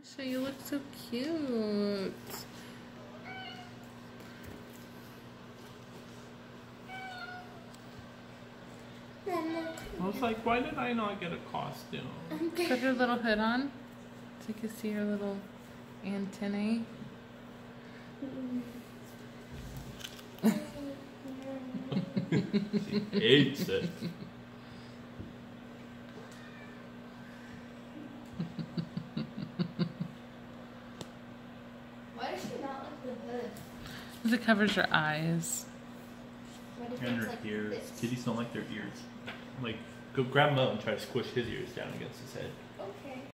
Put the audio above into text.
So you look so cute. I was like, why did I not get a costume? Put her little hood on so you can see her little antennae. She hates it. Why does she not like the hood? Because it covers her eyes. What if And it's her like ears. this? Kitties don't like their ears. Like, go grab him out and try to squish his ears down against his head.